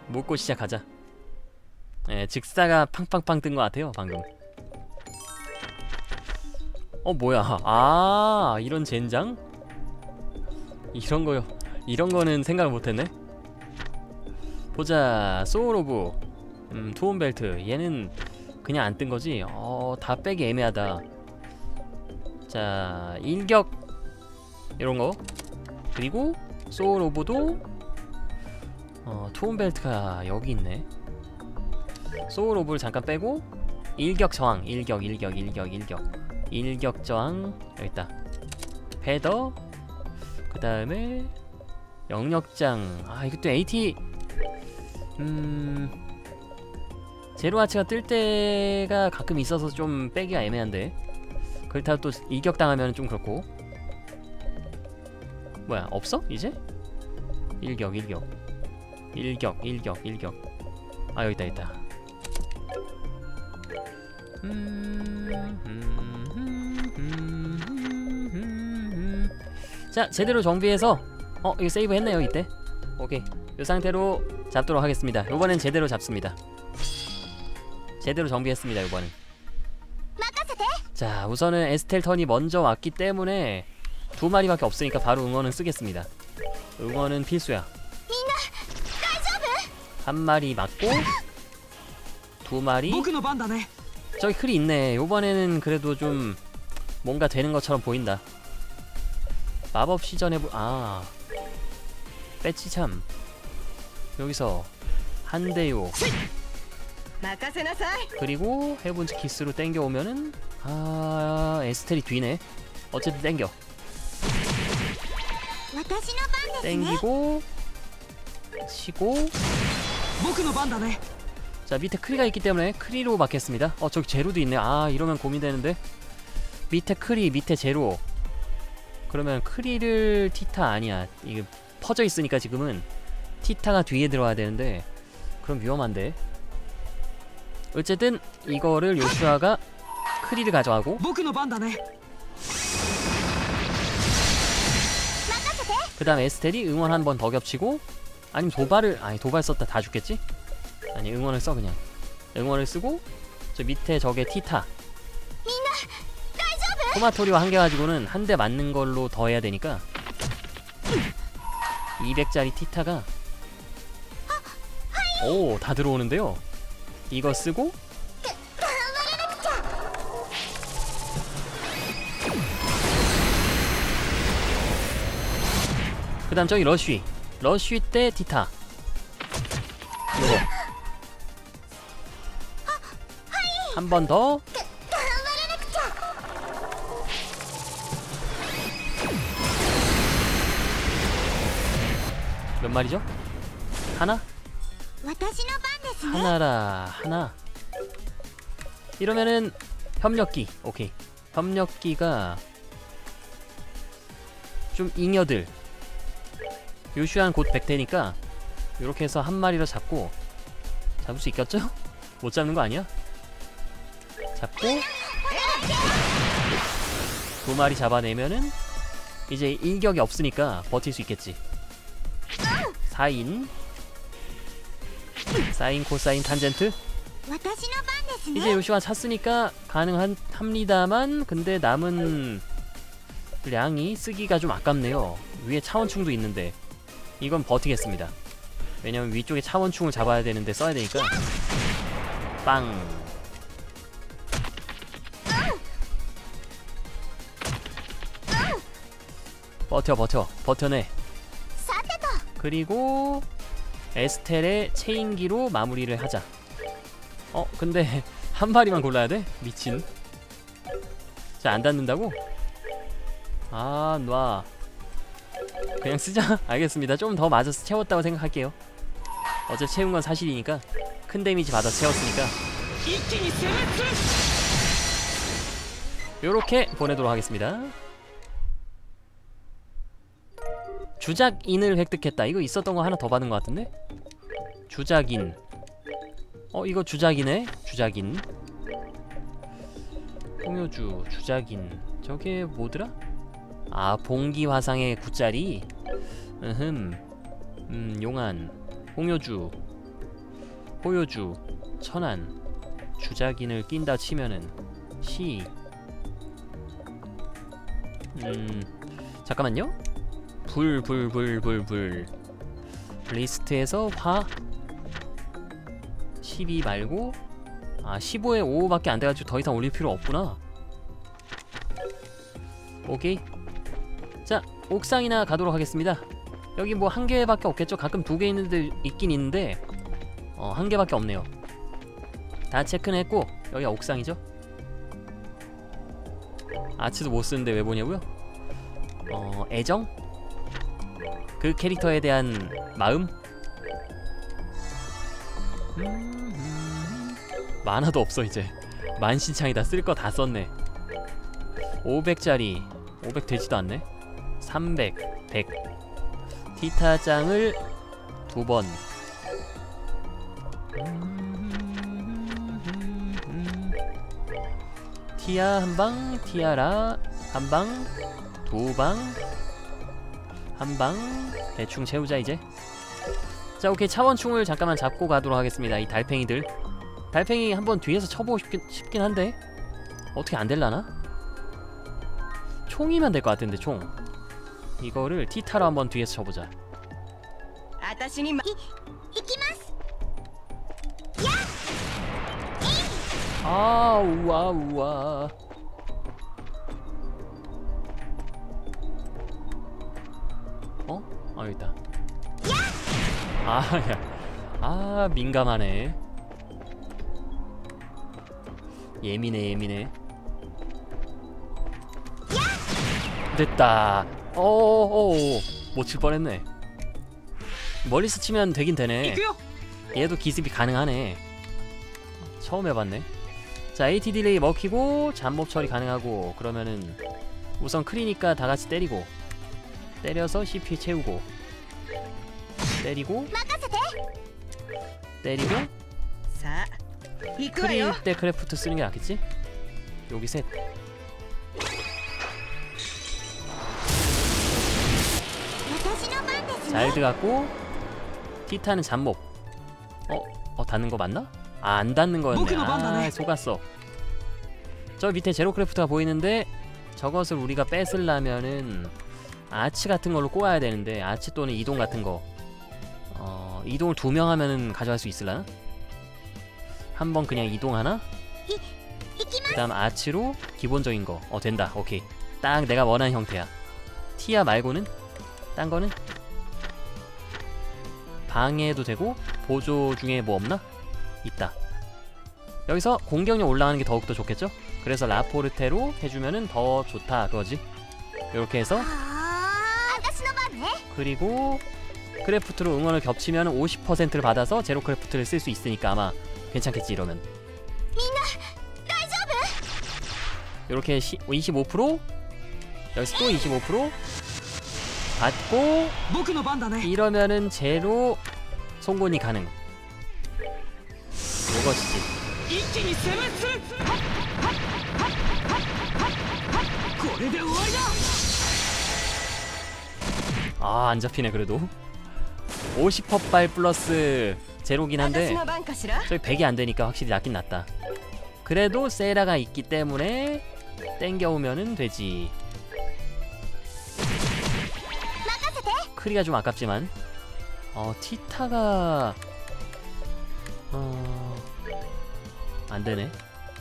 묻고 시작하자. 예, 즉사가 팡팡팡 뜬 것 같아요 방금. 뭐야. 아, 이런 젠장? 이런거요. 이런거는 생각을 못했네. 보자. 소울 오브 투혼벨트. 얘는 그냥 안 뜬거지? 다 빼기 애매하다. 자, 일격 이런거. 그리고 소울 오브도 투혼벨트가 여기 있네. 소울 오브를 잠깐 빼고 일격 저항. 일격 저항 여기있다. 패더. 그 다음에 영역장. 아, 이것도 AT 제로아치가 뜰 때가 가끔 있어서 좀 빼기가 애매한데, 그렇다고 또 일격 당하면 좀 그렇고. 뭐야, 없어? 이제? 일격. 아, 여기있다. 자, 제대로 정비해서 이거 세이브 했네요 이때. 오케이, 이 상태로 잡도록 하겠습니다. 요번엔 제대로 잡습니다. 제대로 정비했습니다 요번엔. 자, 우선은 에스텔 턴이 먼저 왔기 때문에 2마리밖에 없으니까 바로 응원은 쓰겠습니다. 응원은 필수야. 1마리 맞고 2마리. 저기 클이 있네. 요번에는 그래도 좀 뭔가 되는 것처럼 보인다. 마법 시전에 배치 참. 여기서 한 대요. 그리고 헤븐즈 키스로 땡겨오면은 에스텔이 뒤네. 어쨌든 땡겨. 땡기고 치고. 자, 밑에 크리가 있기 때문에 크리로 맞겠습니다. 저기 제로도 있네. 이러면 고민되는데. 밑에 크리, 밑에 제로. 그러면 크리를 티타 아니야. 이게 퍼져 있으니까 지금은 티타가 뒤에 들어와야 되는데, 그럼 위험한데. 어쨌든 이거를 요슈아가 크리를 가져가고, 그 다음 에스텔이 응원 한 번 더 겹치고, 아니면 도발 썼다 다 죽겠지? 아니, 응원을 써. 그냥 응원을 쓰고, 저 밑에 저게 티타. 토마토리오 한 개 가지고는 한 대 맞는 걸로 더 해야 되니까 200짜리 티타가 다 들어오는데요. 이거 쓰고 그 다음 저기 러쉬 때 티타. 이거 한 번 더. 몇 마리죠? 하나? 하나. 이러면은 협력기. 오케이. 협력기가 좀 잉여들. 요슈안 곧 100대니까 요렇게 해서 한 마리로 잡고. 잡을 수 있겠죠? 못 잡는 거 아니야? 잡고 2마리 잡아내면은 이제 일격이 없으니까 버틸 수 있겠지. 사인 코사인 탄젠트. 이제 요시와 찼으니까 가능합니다만, 근데 남은 량이 쓰기가 좀 아깝네요. 위에 차원충도 있는데 이건 버티겠습니다. 왜냐면 위쪽에 차원충을 잡아야 되는데 써야 되니까. 빵. 버텨내. 그리고 에스텔의 체인기로 마무리를 하자. 근데 한 마리만 골라야 돼? 미친. 자, 안 닿는다고? 놔. 그냥 쓰자. 알겠습니다. 좀 더 맞아서 채웠다고 생각할게요. 어차피 채운 건 사실이니까. 큰 데미지 받아서 채웠으니까. 요렇게 보내도록 하겠습니다. 주작인을 획득했다. 이거 있었던 거 하나 더 받은 것 같은데? 주작인. 이거 주작이네? 주작인. 홍요주, 주작인. 저게 뭐더라? 봉기 화상의 9짜리. 용안, 홍요주. 호요주, 천안, 주작인을 낀다 치면은 시. 잠깐만요. 불. 리스트에서 화 12 말고 15에 5밖에 안 돼가지고 더 이상 올릴 필요 없구나. 오케이. 자, 옥상이나 가도록 하겠습니다. 여기 뭐 한 개밖에 없겠죠? 가끔 두 개 있긴 있는데 한 개밖에 없네요. 다 체크는 했고 여기가 옥상이죠? 아치도 못 쓰는데 왜 보냐고요? 애정? 그 캐릭터에 대한 마음? 만화도 없어 이제. 만신창이다. 쓸 거 다 썼네. 500짜리 500 되지도 않네. 300, 100. 티타짱을 2번. 티아 한방, 티아라 한방, 2방, 한방. 대충 채우자 이제. 자, 오케이. 차원충을 잠깐만 잡고 가도록 하겠습니다. 이 달팽이들. 달팽이 한번 뒤에서 쳐보고 싶긴 한데 어떻게 안될라나? 총이면 될 것 같은데. 총 이거를 티타로 한번 뒤에서 쳐보자. 우와. 여기 있다. 야. 민감하네. 예민해. 됐다. 못 칠 뻔했네. 멀리서 치면 되긴 되네. 얘도 기습이 가능하네. 처음 해봤네. 자, AT 딜레이 먹히고 잠복 처리 가능하고. 그러면은 우선 크리니까 다같이 때리고, 때려서 CPU 채우고, 때리고 크릴 때 크래프트 쓰는 게 낫겠지? 여기 셋. 잘 들어갔고. 티타는 잠복. 닿는 거 맞나? 안 닿는 거였네. 속았어. 저 밑에 제로크래프트가 보이는데 저것을 우리가 뺏으려면은 아치 같은 걸로 꼬아야 되는데, 아치 또는 이동 같은 거. 이동을 2명 하면은 가져갈 수 있을라나? 한번 그냥 이동하나? 그 다음 아치로 기본적인 거. 된다. 오케이. 딱 내가 원하는 형태야. 티아 말고는? 딴 거는? 방해도 되고. 보조 중에 뭐 없나? 있다. 여기서 공격력 올라가는 게 더욱더 좋겠죠? 그래서 라포르테로 해주면은 더 좋다 그거지. 요렇게 해서. 그리고 크래프트로 응원을 겹치면 50%를 받아서 제로 크래프트를 쓸 수 있으니까 아마 괜찮겠지 이러면. 요렇게 25%? 여기서 또 25% 받고 이러면은 제로 송곳니 가능. 이것이지. 안 잡히네. 그래도 50%발 플러스 제로긴 한데 저기 100이 안 되니까 확실히 낫긴 낫다. 그래도 세라가 있기 때문에 땡겨오면은 되지. 크리가 좀 아깝지만. 티타가 안 되네.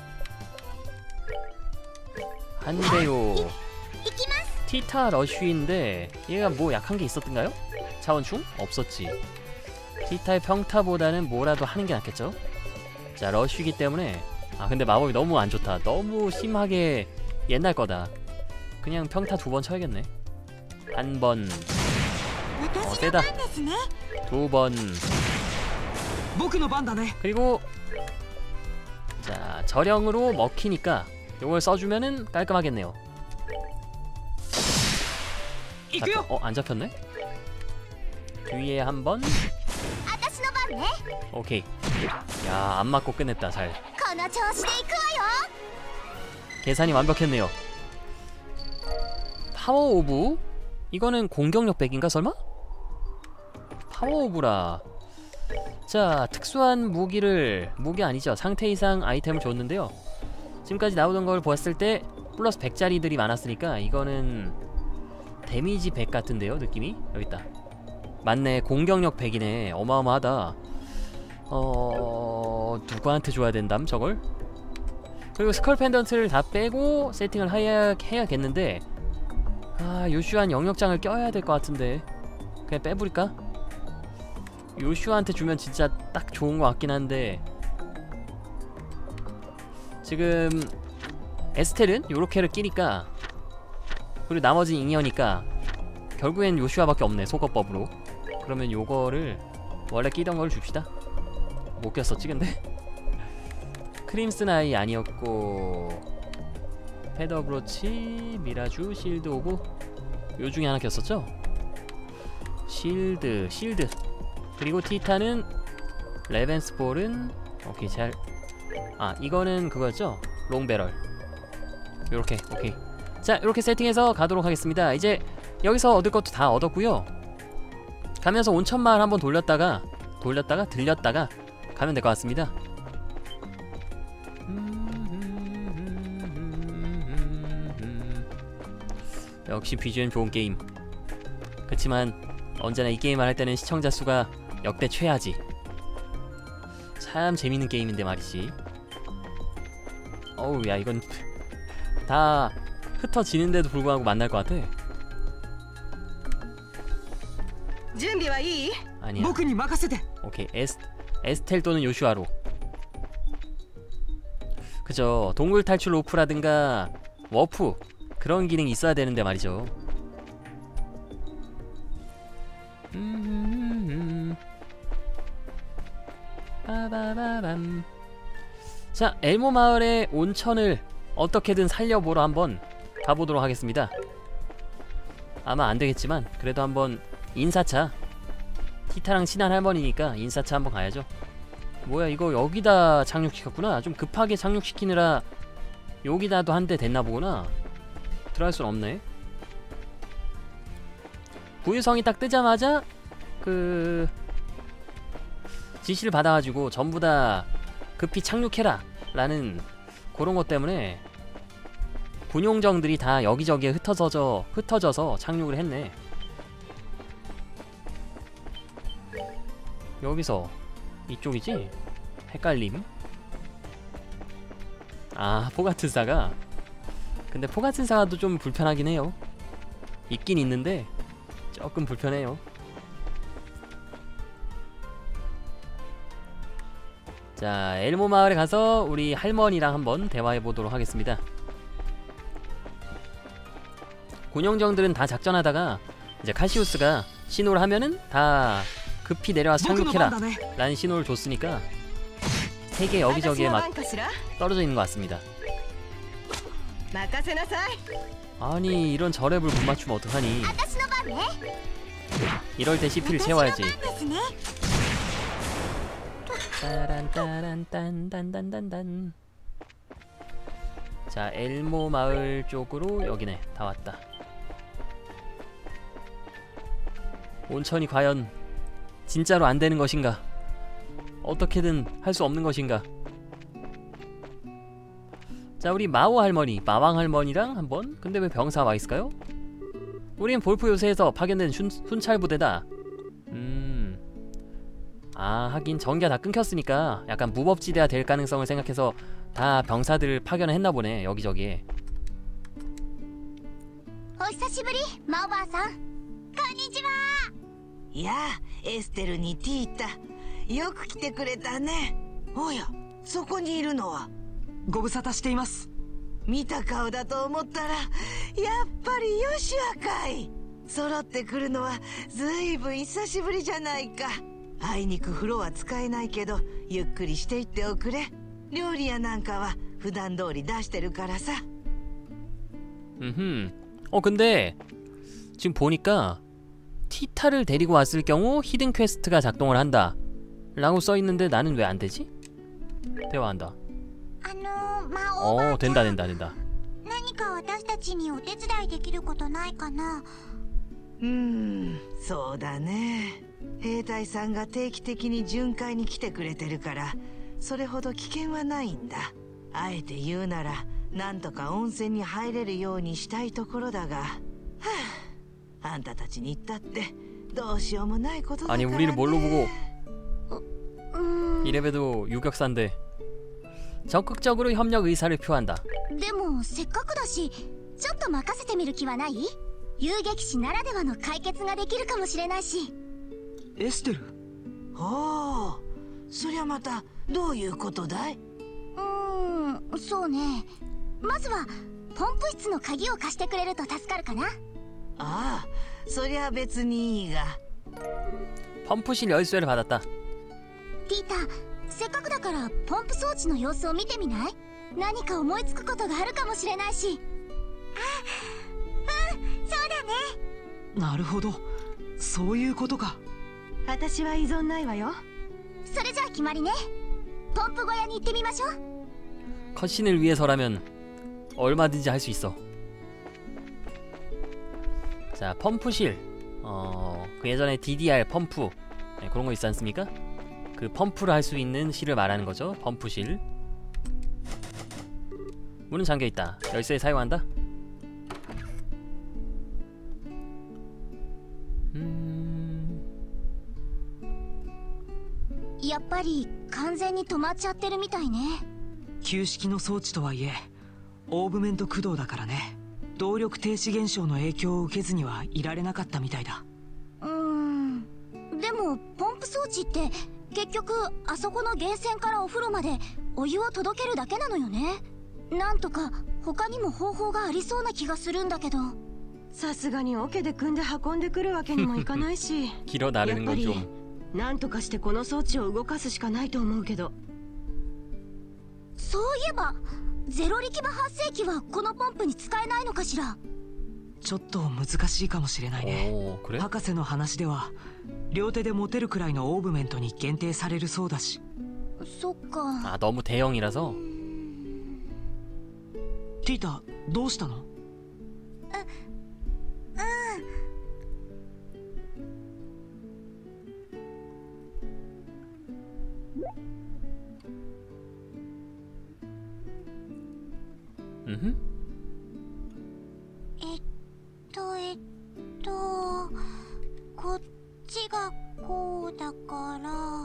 한 대요. 티타 러쉬인데 얘가 뭐 약한 게 있었던가요? 차원충? 없었지. 티타의 평타보다는 뭐라도 하는 게 낫겠죠? 자, 러쉬이기 때문에. 근데 마법이 너무 안 좋다. 너무 심하게 옛날 거다. 그냥 평타 2번 쳐야겠네. 한 번. 세다. 2번. 그리고 자, 저령으로 먹히니까 요걸 써주면은 깔끔하겠네요. 안 잡혔네? 뒤에 한 번. 오케이. 야, 안 맞고 끝냈다. 잘. 계산이 완벽했네요. 파워 오브? 이거는 공격력 100인가 설마? 파워 오브라. 자, 특수한 무기 아니죠, 상태 이상 아이템을 줬는데요. 지금까지 나오던 걸 보았을 때 플러스 100짜리들이 많았으니까 이거는 데미지 100 같은데요, 느낌이? 여기있다. 맞네, 공격력 100이네. 어마어마하다. 누구한테 줘야 된담 저걸? 그리고 스컬 펜던트를 다 빼고 세팅을 해야겠는데, 아, 요슈한 영역장을 껴야 될 것 같은데 그냥 빼버릴까? 요슈한테 주면 진짜 딱 좋은 것 같긴 한데, 지금 에스텔은 요렇게를 끼니까, 그리고 나머지는 잉여니까 결국엔 요슈아밖에 없네, 속어법으로. 그러면 요거를 원래 끼던 걸 줍시다. 못 꼈었지 근데? 크림슨 아이 아니었고, 패더 브로치, 미라주, 실드 오브, 요 중에 하나 꼈었죠? 실드. 그리고 티타는, 레벤스볼은 오케이. 잘, 아, 이거는 그거였죠? 롱배럴. 요렇게, 오케이. 자, 이렇게 세팅해서 가도록 하겠습니다. 이제 여기서 얻을 것도 다 얻었고요. 가면서 온천마을 한번 들렸다가 가면 될 것 같습니다. 역시 BGM 좋은 게임. 그치만 언제나 이 게임을 할 때는 시청자 수가 역대 최하지. 참 재밌는 게임인데 말이지. 어우, 야, 이건 다 흩어지는데도 불구하고 만날 것 같아. 아니야. 오케이, 에스텔 또는 요슈아로. 그죠, 동굴 탈출 로프라든가 워프, 그런 기능이 있어야 되는데 말이죠. 빠바바밤. 자, 엘모 마을의 온천을 어떻게든 살려보러 한번 가보도록 하겠습니다. 아마 안되겠지만 그래도 한번 인사차, 티타랑 친한 할머니니까 인사차 한번 가야죠. 뭐야, 이거 여기다 착륙시켰구나. 좀 급하게 착륙시키느라 여기다도 한 대 됐나 보구나. 들어갈 순 없네. 부유성이 딱 뜨자마자 그 지시를 받아가지고 전부 다 급히 착륙해라 라는 그런 것 때문에 군용정들이 다 여기저기에 흩어져서 착륙을 했네. 여기서 이쪽이지? 헷갈림. 아, 포가튼사가. 근데 포가튼사도 좀 불편하긴 해요. 있긴 있는데 조금 불편해요. 자, 엘모 마을에 가서 우리 할머니랑 한번 대화해보도록 하겠습니다. 군용정들은 다 작전하다가 이제 카시우스가 신호를 하면은 다 급히 내려와서 착륙해라 라는 신호를 줬으니까 세계 여기저기에 막 떨어져 있는 것 같습니다. 아니, 이런 저랩을 못 맞추면 어떡하니. 이럴 때 CP를 채워야지. 따란따란딴딴딴딴딴. 자, 엘모 마을 쪽으로 여기네. 다 왔다. 온천이 과연 진짜로 안 되는 것인가? 어떻게든 할 수 없는 것인가? 자, 우리 마오 할머니, 마왕 할머니랑 한번. 근데 왜 병사 와 있을까요? 우린 볼프 요새에서 파견된 순찰 부대다. 아, 하긴 전기가 다 끊겼으니까 약간 무법지대가 될 가능성을 생각해서 다 병사들을 파견을 했나 보네, 여기저기에. お久しぶり、マオバーさん。こんにちは。 いや、エステルにティータ、よく来てくれたね。おや、そこにいるのは。 ご無沙汰しています。 見た顔だと思ったら、やっぱりヨシュアかい。揃ってくるのはずいぶん久しぶりじゃないか。あいにく風呂は使えないけど、ゆっくりしていっておくれ。料理やなんかは普段通り出してるからさ。 근데 지금 보니까 티타를 데리고 왔을 경우 히든 퀘스트가 작동을 한다 라고 써있는데 나는 왜 안되지? 대화한다. 된다. 何か私たちにお手伝いできることないかな。 そうだね。兵隊さんが定期的に巡回に来てくれてるからそれほど危険はないんだ。あえて言うならなんとか温泉に入れるようにしたいところだが、はあ、あんたたちに言ったってどうしようもないことだからね。 아니 우리를 뭘로 보고 이래봬도 유격사인데 적극적으로 협력 의사를 표한다. でもせっかくだしちょっと任せてみる気はない？遊撃士ならではの解決ができるかもしれないし。 エステル。 おお、そりゃまたどういうことだい？ そうね。まずはポンプ室の鍵を貸してくれると助かるかな。 ああ、そりゃ別にいいが。 펌프실 열쇠를 받았다. ティータ、せっかくだからポンプ装置の様子を見てみない？何か思いつくことがあるかもしれないし。そうだね。 なるほど、そういうことか。 私は依存ないわよ。 それじゃあ決まりね。ポンプ小屋に行ってみましょう。 컷신을 위해서라면 얼마든지 할 수 있어. 자, 펌프실. 그 예전에 DDR 펌프, 네, 그런 거 있지 않습니까? 그 펌프를 할 수 있는 실을 말하는 거죠. 펌프실. 문은 잠겨 있다. 열쇠 사용한다. やっぱり完全に止まっちゃってるみたいね。 旧式の装置とはいえオーブメント駆動だからね。動力停止現象の影響を受けずにはいられなかったみたいだ。 でもポンプ装置って結局あそこの源泉からお風呂までお湯を届けるだけなのよね。なんとか他にも方法がありそうな気がするんだけど。 さすがにオケで組んで運んでくるわけにもいかないし 길어 나르는 건 좀. なんとかしてこの装置を動かすしかないと思うけど。 そういえばゼロ力場発生器はこのポンプに使えないのかしら。 ちょっと難しいかもしれないね。 그래? 博士の話では両手で持てるくらいのオーブメントに限定されるそうだし。 そっか。 아, 너무 대형이라서. ティータ、どうしたの？ こっちがこうだから。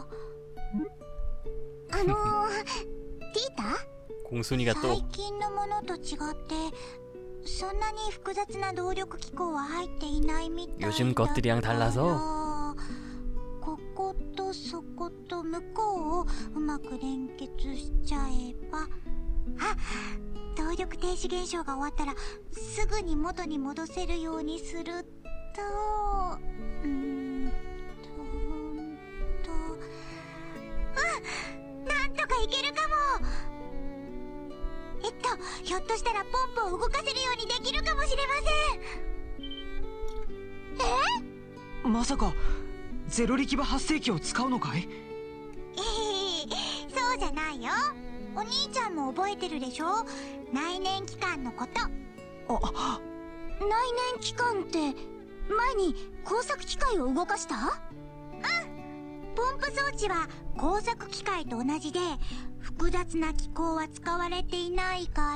ティータ？ 공순이가 最 또 近のものと違ってそんなに複雑な動力機構は入っていないみたいだから。 요즘 것들이랑 달라서 こことそこと向こうをうまく連結しちゃえば。あ、動力停止現象が終わったらすぐに元に戻せるようにすると、なんとかいけるかも。ひょっとしたらポンプを動かせるようにできるかもしれません。 まさかゼロ力場発生器を使うのかい？ そうじゃないよ。お兄ちゃんも覚えてるでしょ、内燃機関のこと。 あ、 内燃機関って前に工作機械を動かした？ポンプ装置は工作機械と同じで複雑な機構は使われていないから、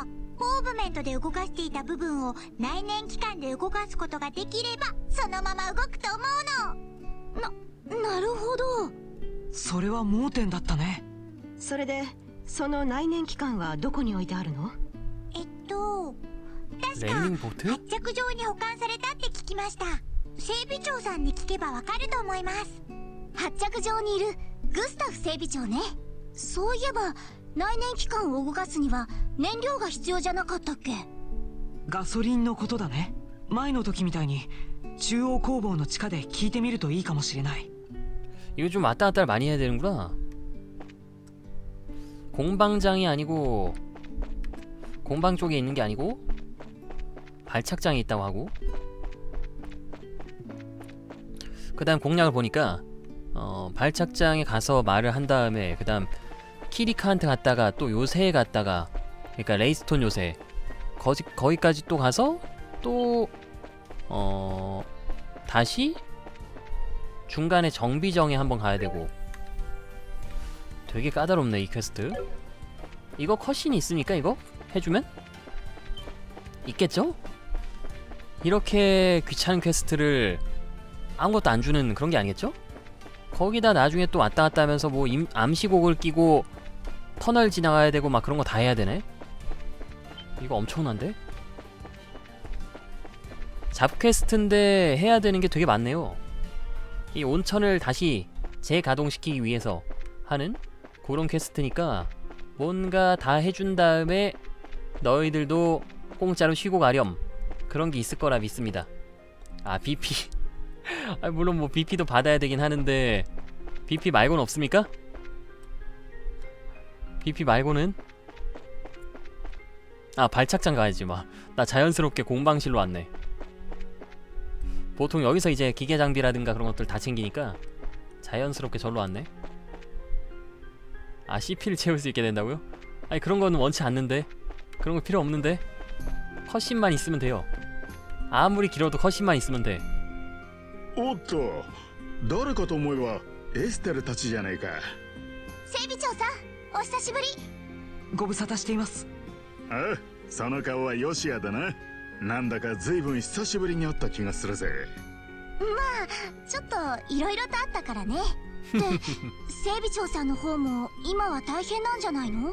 オーブメントで動かしていた部分を内燃機関で動かすことができればそのまま動くと思うの。なるほど。 それは盲点だったね。 それでその内燃機関はどこに置いてあるの？ 確か 랜딩보트? 発着場に保管されたって聞きました。整備長さんに聞けばわかると思います。発着場にいるグスタフ整備長ね。そういえば内燃機関を動かすには燃料が必要じゃなかったっけ？ ガソリンのことだね。前の時みたいに中央工房の地下で聞いてみるといいかもしれない。 이거 좀 왔다 갔다 많이 해야 되는구나. 공방장이 아니고 공방 쪽에 있는 게 아니고 발착장에 있다고 하고, 그 다음 공략을 보니까 발착장에 가서 말을 한 다음에 그 다음 키리카한테 갔다가 또 요새에 갔다가, 그러니까 레이스톤 요새 거기까지 또 가서 또 다시 중간에 정비정에 한번 가야 되고. 되게 까다롭네 이 퀘스트. 이거 컷신이 있으니까 이거 해주면? 있겠죠? 이렇게 귀찮은 퀘스트를 아무것도 안 주는 그런 게 아니겠죠? 거기다 나중에 또 왔다 갔다 하면서 뭐 암시곡을 끼고 터널 지나가야 되고 막 그런 거 다 해야 되네? 이거 엄청난데? 잡퀘스트인데 해야 되는 게 되게 많네요. 이 온천을 다시 재가동시키기 위해서 하는 그런 퀘스트니까 뭔가 다 해준 다음에 너희들도 공짜로 쉬고 가렴, 그런 게 있을 거라 믿습니다. 아, BP 아, 물론 뭐 BP도 받아야 되긴 하는데 BP 말고는 없습니까? BP 말고는? 아, 발착장 가야지. 막 나 자연스럽게 공방실로 왔네. 보통 여기서 이제 기계 장비라든가 그런 것들 다 챙기니까 자연스럽게 절로 왔네. 아, CP를 채울 수 있게 된다고요? 아니, 그런 거는 원치 않는데. 그런 거 필요 없는데. 컷신만 있으면 돼요. 아무리 길어도 컷신만 있으면 돼. おっと誰かと思えばエステルたちじゃないか。 整備長さんお久しぶり。 ご無沙汰しています。 ああ、その顔はヨシアだな。なんだかずいぶん久しぶりに会った気がするぜ。 まあちょっといろいろとあったからね。で整備長さんの方も今は大変なんじゃないの？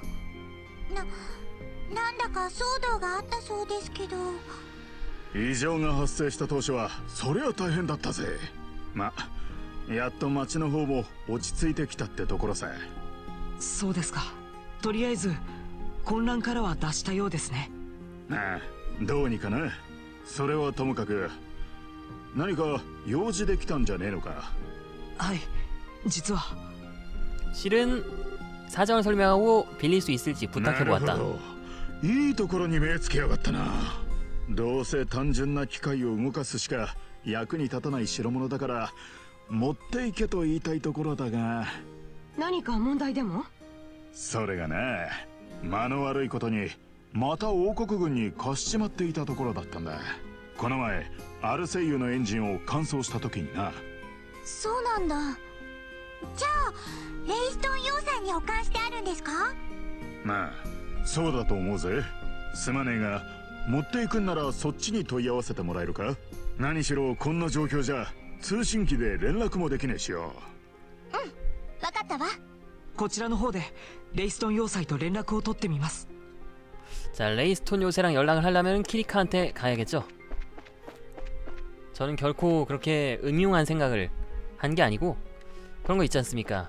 なんだか騒動があったそうですけど。 異常が発生した当初はそりゃ大変だったぜ。ま、やっと町の方も落ち着いてきたってところさ。 そうですか。とりあえず混乱からは脱したようですね。 ああ、どうにかな。それはともかく何か用事できたんじゃねえのか。 はい、実は 실은 사정을 설명하고 빌릴 수 있을지 부탁해보았다. なるほど。いいところに目つけやがったな。どうせ単純な機械を動かすしか役に立たない代物だから持っていけと言いたいところだが。 何か問題でも？ それがな、間の悪いことにまた王国軍に貸しちまっていたところだったんだ。この前アルセイユのエンジンを乾燥した時にな。 そうなんだ。じゃあレイストン要塞に保管してあるんですか？ まあそうだと思うぜ。すまねえが持っていくんならそっちに問い合わせてもらえるか。何しろこんな状況じゃ通信機で連絡もできねえしよ。 うん、わかったわ。 こちらの方でレイストン要塞と連絡を取ってみます。 자, 레이스톤 요새랑 연락을 하려면 키리카한테 가야겠죠? 저는 결코 그렇게 음흉한 생각을 한 게 아니고 그런 거 있지 않습니까?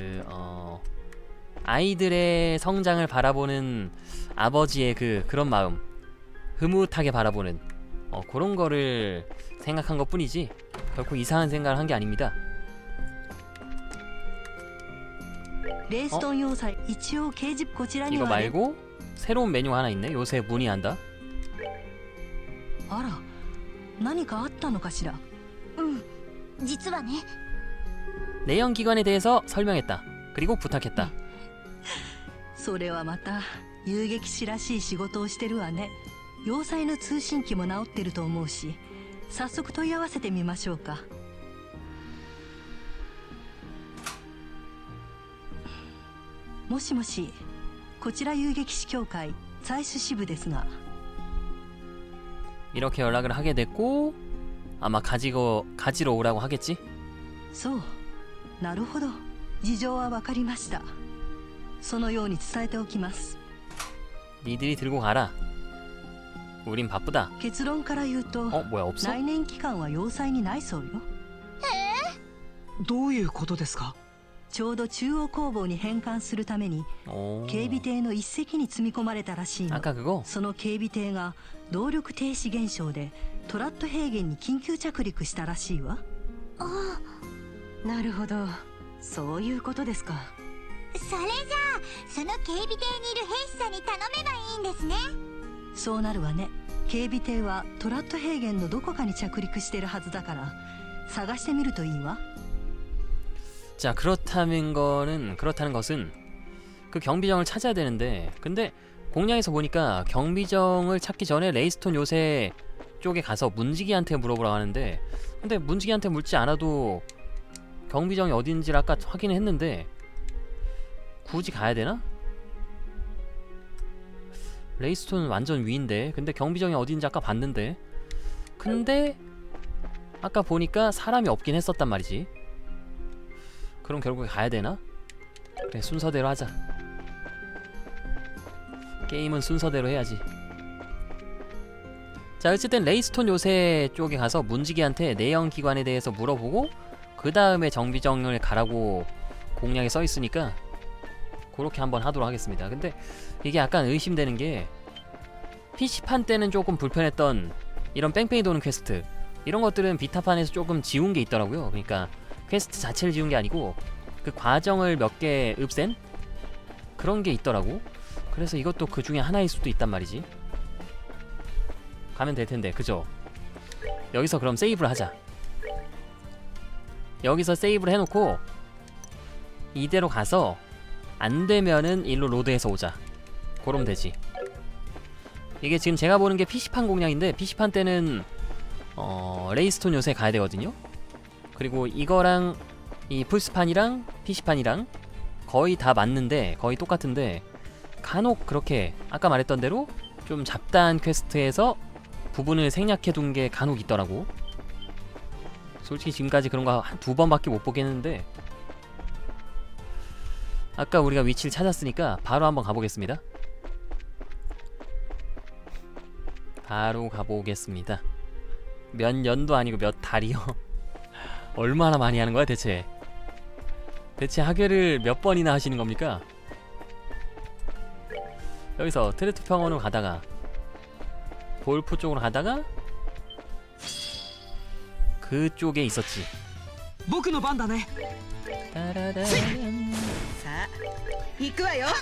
아이들의 성장을 바라보는 아버지의 그런 마음, 흐뭇하게 바라보는 그런 거를 생각한 것 뿐이지 결코 이상한 생각을 한 게 아닙니다. レイストン要塞一応掲示こちらに 이거 はね 말고 새로운 메뉴가 하나 있네. 요새 문의한다. あら何かあったのかしら。 うん、実はね。 내연 기관에 대해서 설명했다. 그리고 부탁했다. それはまた遊撃士らしい仕事をしてるわね。要塞の通信機も直ってると思うし、早速問い合わせてみましょうか。もしもし、こちら遊撃士協会採取支部ですが。 이렇게 연락을 하게 됐고 아마 가지러 오라고 하겠지? そう、なるほど。事情は分かりました。そのように伝えておきます。 니들이 들고 가라. 우린 바쁘다. 結論から言うと、 뭐야 없어? 来年期間は要塞にないそうよ。 どういうことですか？ ちょうど中央工房に返還するために 警備艇の一隻に積み込まれたらしいの。 아까 그거? その警備艇が動力停止現象でトラット平原に緊急着陸したらしいわ。 ああ、 なるほど、そういうことですか。 それじゃあその警備艇にいる兵士さんに頼めばいいんですね。 そうなるわね。警備艇はトラット平原のどこかに着陸してるはずだから探してみるといいわ。 자, 그렇다는 것은 그 경비정을 찾아야 되는데 근데 공략에서 보니까 경비정을 찾기 전에 레이스톤 요새 그쪽에 가서 문지기한테 물어보라고 하는데, 근데 문지기한테 묻지 않아도 경비정이 어딘지를 아까 확인을 했는데 굳이 가야 되나? 레이스톤은 완전 위인데, 근데 경비정이 어딘지 아까 봤는데, 근데 아까 보니까 사람이 없긴 했었단 말이지. 그럼 결국에 가야 되나? 그래, 순서대로 하자. 게임은 순서대로 해야지. 자, 어쨌든 레이스톤 요새 쪽에 가서 문지기한테 내연기관에 대해서 물어보고 그 다음에 정비정을 가라고 공략에 써있으니까 그렇게 한번 하도록 하겠습니다. 근데 이게 약간 의심되는 게, PC판 때는 조금 불편했던 이런 뺑뺑이 도는 퀘스트, 이런 것들은 비타판에서 조금 지운 게 있더라고요. 그러니까 퀘스트 자체를 지운 게 아니고 그 과정을 몇 개 읍센 그런 게 있더라고. 그래서 이것도 그 중에 하나일 수도 있단 말이지. 가면 될 텐데, 그죠? 여기서 그럼 세이브를 하자. 여기서 세이브를 해놓고 이대로 가서 안 되면은 일로 로드해서 오자. 그러면 되지. 이게 지금 제가 보는 게 PC판 공략인데, PC판 때는 레이스톤 요새 가야 되거든요. 그리고 이거랑 이 플스판이랑 PC판이랑 거의 다 맞는데, 거의 똑같은데 간혹 그렇게 아까 말했던 대로 좀 잡다한 퀘스트에서 부분을 생략해둔 게 간혹 있더라고. 솔직히 지금까지 그런 거 한 2번밖에 못 보겠는데, 아까 우리가 위치를 찾았으니까 바로 한번 가보겠습니다. 바로 가보겠습니다. 몇 년도 아니고 몇 달이요. 얼마나 많이 하는 거야 대체? 대체 하괴를 몇 번이나 하시는 겁니까? 여기서 트레트 평원으로 가다가 볼프 쪽으로 가다가 그쪽에 있었지. 僕の番だね。 따라란. さあ行くわよ。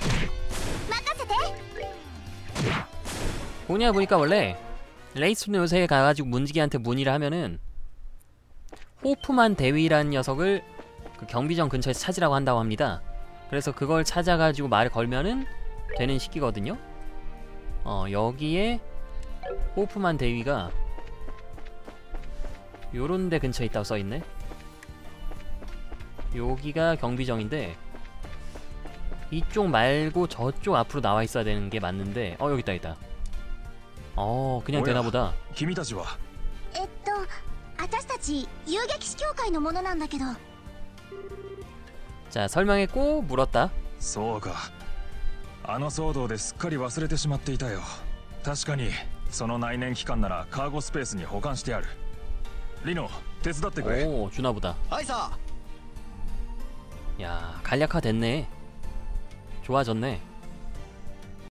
뭐냐 보니까 원래 레이스톤 요새에 가가지고 문지기한테 문의를 하면은 호프만 대위라는 녀석을 그 경비정 근처에서 찾으라고 한다고 합니다. 그래서 그걸 찾아가지고 말을 걸면은 되는 시기거든요. 여기에 호프만 대위가 요런데 근처에 있다고 써있네. 여기가 경비정인데 이쪽 말고 저쪽 앞으로 나와 있어야 되는 게 맞는데, 여기 있다, 있다. 그냥 되나보다. 私たち遊撃士協会のものなんだけど。 자, 설명했고 물었다. そうか。あの騒動ですっかり忘れてしまっていたよ。確かにその内燃機関ならカーゴスペースに保管してある。リノ、手伝ってくれ。 오, 주나보다. はいさ。 야, 간략화 됐네. 좋아졌네.